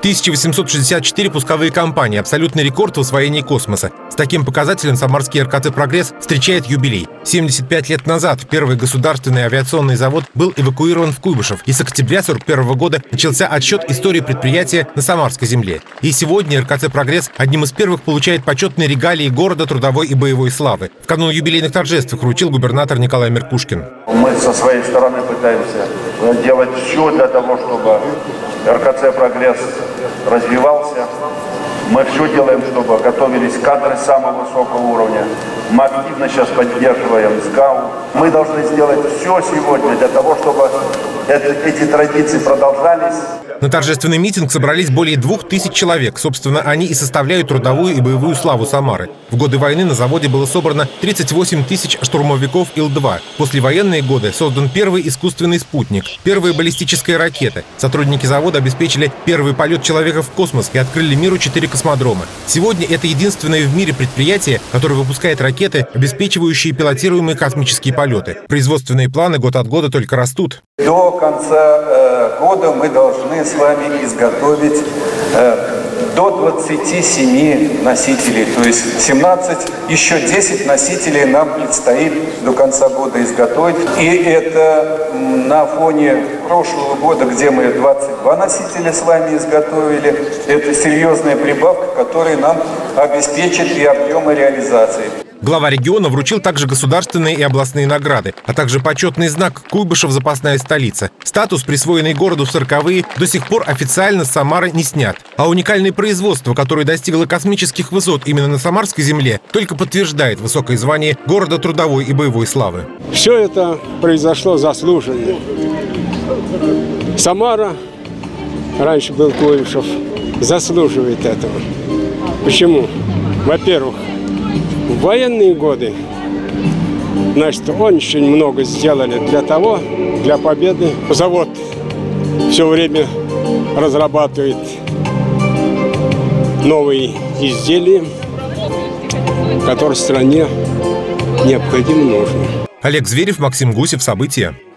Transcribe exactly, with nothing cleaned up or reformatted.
тысяча восемьсот шестьдесят четыре пусковые кампании – абсолютный рекорд в освоении космоса. С таким показателем самарский эр ка тэ «Прогресс» встречает юбилей. семьдесят пять лет назад первый государственный авиационный завод был эвакуирован в Куйбышев, и с октября сорок первого года начался отсчет истории предприятия на самарской земле. И сегодня эр ка тэ «Прогресс» одним из первых получает почетные регалии города трудовой и боевой славы. В канун юбилейных торжеств их вручил губернатор Николай Меркушкин. Мы со своей стороны пытаемся делать все для того, чтобы эр ка тэ «Прогресс» развивался. Мы все делаем, чтобы готовились кадры самого высокого уровня. Мы активно сейчас поддерживаем СГАУ. Мы должны сделать все сегодня для того, чтобы это, эти традиции продолжались. На торжественный митинг собрались более двух тысяч человек. Собственно, они и составляют трудовую и боевую славу Самары. В годы войны на заводе было собрано тридцать восемь тысяч штурмовиков ил два. В послевоенные годы создан первый искусственный спутник, первая баллистическая ракета. Сотрудники завода обеспечили первый полет человека в космос и открыли миру четыре космодрома. Сегодня это единственное в мире предприятие, которое выпускает ракеты, обеспечивающие пилотируемые космические полеты. Производственные планы год от года только растут. До конца э, года мы должны с вами изготовить э, до двадцати семи носителей, то есть семнадцать, еще десять носителей нам предстоит до конца года изготовить. И это на фоне прошлого года, где мы двадцать два носителя с вами изготовили, это серьезная прибавка, которая нам обеспечит и объемы реализации. Глава региона вручил также государственные и областные награды, а также почетный знак «Куйбышев – запасная столица». Статус, присвоенный городу в сороковые, до сих пор официально с Самары не снят. А уникальное производство, которое достигло космических высот именно на самарской земле, только подтверждает высокое звание города трудовой и боевой славы. Все это произошло заслуженно. Самара, раньше был Куйбышев, заслуживает этого. Почему? Во-первых, в военные годы, значит, очень много сделали для того, для победы. Завод все время разрабатывает новые изделия, которые стране необходимо нужны. Олег Зверев, Максим Гусев. События.